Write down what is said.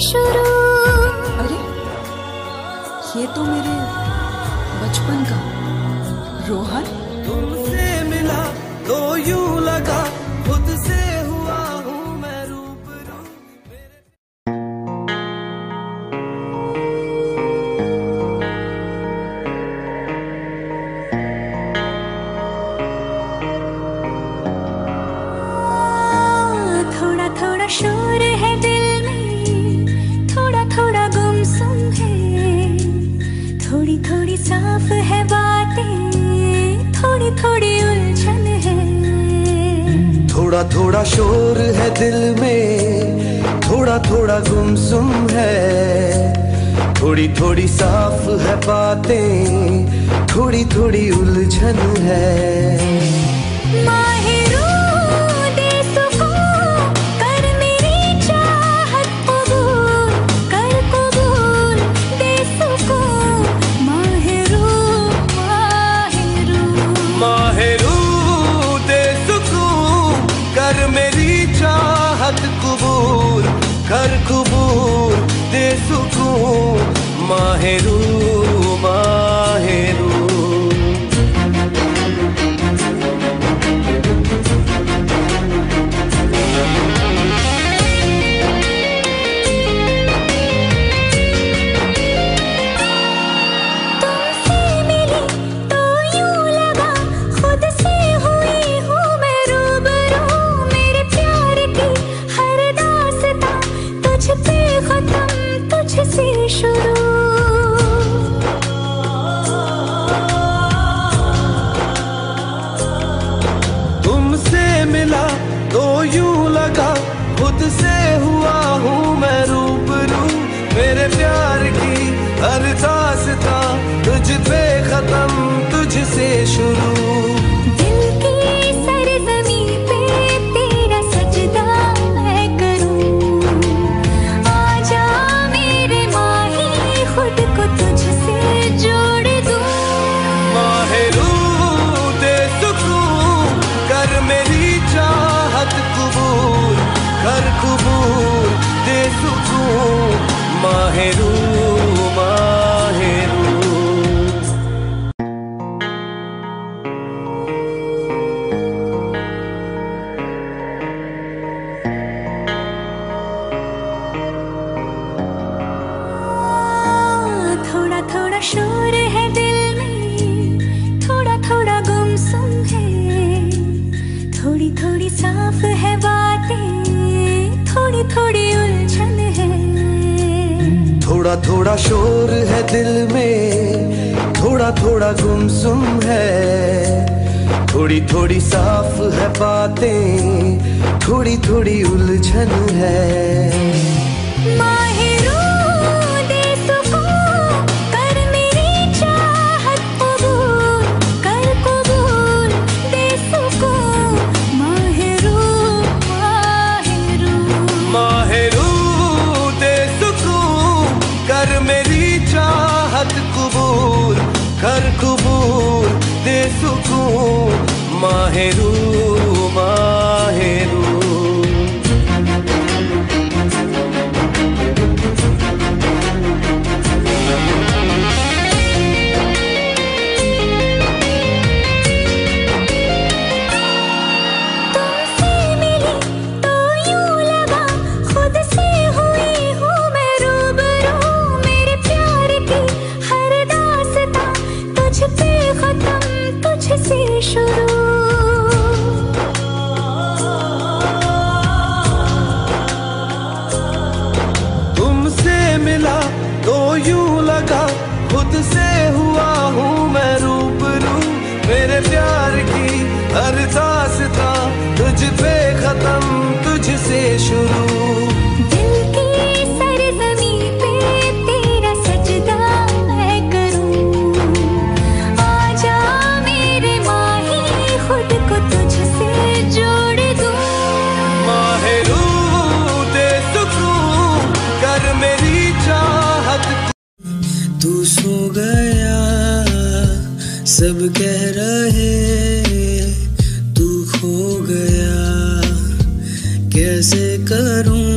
शुरू। अरे ये तो मेरे बचपन का रोहन। तुमसे मिला तो यूं लगा खुद से हुआ हूँ मैं रूबरू। थोड़ा थोड़ा शोर है दिल में, थोड़ा थोड़ा गुमसुम है, थोड़ी थोड़ी साफ है बातें, थोड़ी थोड़ी उलझन है। थोड़ा थोड़ा शोर है दिल में, थोड़ा थोड़ा गुमसुम है, थोड़ी थोड़ी साफ है बातें, थोड़ी थोड़ी उलझन है। कर कबूल दे सुकून माहिरू माहिरू। तुमसे मिली तो यूं लगा खुद से हुई हूँ मैं रूबरू। मेरे प्यार की हर दास्तां तुझ पे खत्म तुझसे शुरू। तुमसे मिला तो यूं लगा खुद से हुआ हूँ मैं रूबरू। मेरे प्यार की हर दास्तां तुझ पे खत्म तुझसे शुरू। दिल की सरजमी पे तेरा सजदा मैं करूं। आजा मेरे माही खुद को तुझसे जोड़ दूं। माहिरू दे सुकून कर मेरी चाहत कबूल, कर कबूल दे सुकून माहिरू माहिरू। थोड़ा थोड़ा शोर है दिल में, थोड़ा थोड़ा गुमसुम है, थोड़ी थोड़ी साफ है बातें, थोड़ी थोड़ी उलझन है। थोड़ा थोड़ा शोर है दिल में, थोड़ा थोड़ा गुमसुम है, थोड़ी थोड़ी साफ है बातें, थोड़ी थोड़ी उलझन है। माहिरू दे सुकून कर मेरी चाहत कबूल, कर कबूल दे सुकून माहिरू माहिरू। माहिरू दे सुकून कर मेरी चाहत कबूल, कर कबूल दे सुकून माहिरू माहिरू। तुमसे मिली तो यूं लगा खुद से हुई हूँ मैं रूबरू। मेरे प्यार की हर दास्तां तुझ पे खत्म तुझसे शुरू। तुमसे मिला तो यूं लगा खुद से हुआ हूँ मैं रूबरू। मेरे प्यार की हर दास्तां तुझ पे खत्म तुझसे शुरू। दिल की सरजमी पे तेरा सजदा मैं करूं। आजा मेरे माही खुद को तुझसे जोड़ दूं। माहिरू दे सुकून कर मेरी चाहत। तू सो गया सब कह रहे, तू खो गया कैसे करूं